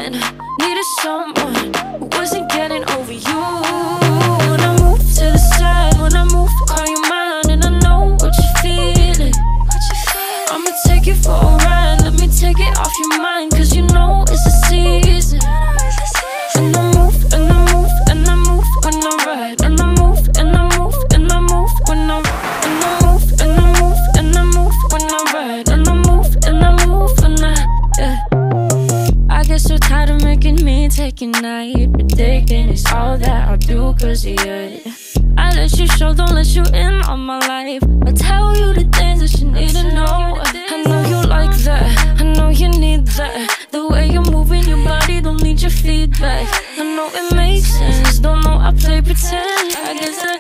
when I needed someone who wasn't getting over you. When I move to the side, when I move, call you mine, and I know what you're feeling. I'ma take you for a ride, let me take it off your mind, cause you know it's a season. And I move, and I move, and I move when I ride. And I move, and I move, and I move when I ride. And I move, and I move, and I move when I ride. And I move, and I move when I get so tired of making me take your night, predicting it's all that I'll do cause of you. I let you show, don't let you in on my life. I tell you the things that you need to know. I know you like that, I know you need that. The way you're moving your body, don't need your feedback. I know it makes sense, don't know I play pretend. I guess that